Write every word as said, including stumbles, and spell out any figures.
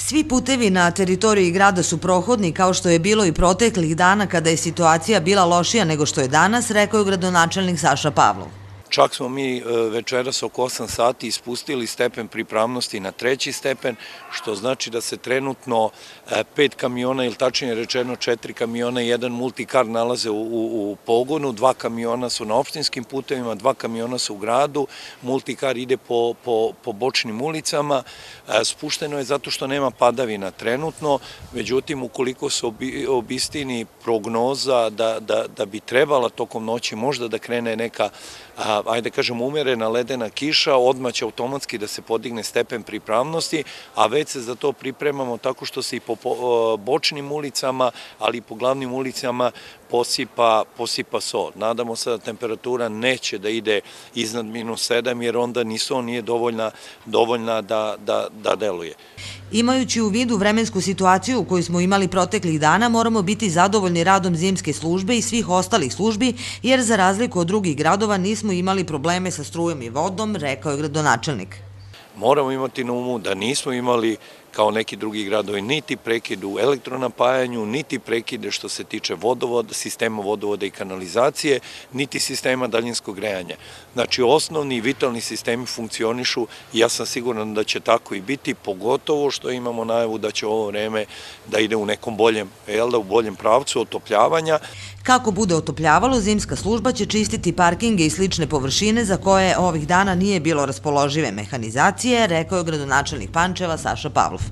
Svi putevi na teritoriji grada su prohodni, kao što je bilo i proteklih dana kada je situacija bila lošija nego što je danas, rekao je gradonačelnik Saša Pavlov. Čak smo mi večeras oko osam sati ispustili stepen pripravnosti na treći stepen, što znači da se trenutno pet kamiona, ili tačnije rečeno četiri kamiona i jedan multikar nalaze u, u, u pogonu, dva kamiona su na opštinskim putevima, dva kamiona su u gradu, multikar ide po, po, po bočnim ulicama. Spušteno je zato što nema padavina trenutno, međutim ukoliko se obi, obistini prognoza da, da, da bi trebala tokom noći možda da krene neka a, ajde kažem, umerena ledena kiša, odmah će automatski da se podigne stepen pripravnosti, a već se za to pripremamo tako što se i po bočnim ulicama, ali i po glavnim ulicama posipa, posipa so. Nadamo se da temperatura neće da ide iznad minus sedam, jer onda ni so nije dovoljna, dovoljna da, da, da deluje. Imajući u vidu vremensku situaciju koju smo imali proteklih dana, moramo biti zadovoljni radom zimske službe i svih ostalih službi, jer za razliku od drugih gradova nismo imali probleme sa strujom i vodom, rekao je gradonačelnik. Moramo imati na umu da nismo imali, kao neki drugi gradovi, niti prekid u elektronapajanju, niti prekide što se tiče vodovoda, sistema vodovoda i kanalizacije, niti sistema daljinskog grejanja. Znači, osnovni i vitalni sistemi funkcionišu i ja sam siguran da će tako i biti, pogotovo što imamo najavu da će ovo vreme da ide u nekom boljem, jel da, u boljem pravcu otopljavanja. Kako bude otopljavalo, zimska služba će čistiti parkinge i slične površine za koje ovih dana nije bilo raspoložive mehanizacije, rekao je gradonačelnik Pančeva Saša Pavlov.